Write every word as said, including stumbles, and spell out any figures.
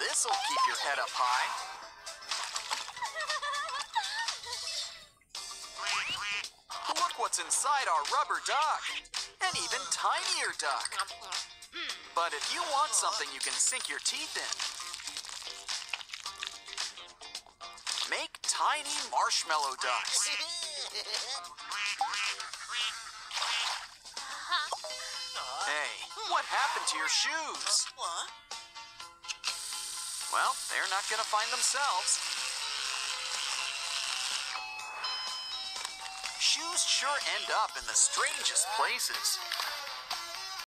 This'll keep your head up high. Look what's inside our rubber duck. An even tinier duck. But if you want something you can sink your teeth in, make tiny marshmallow ducks. Hey, what happened to your shoes? Well, they're not gonna find themselves. Shoes sure end up in the strangest places.